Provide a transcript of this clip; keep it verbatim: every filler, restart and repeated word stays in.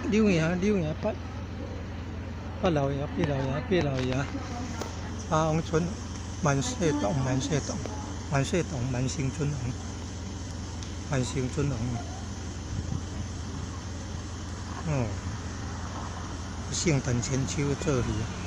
柳爷柳爷八八老爷八老爷八老爷，阿翁村万岁洞万岁洞万岁洞万盛尊王万盛尊王，哦，圣诞千秋做去。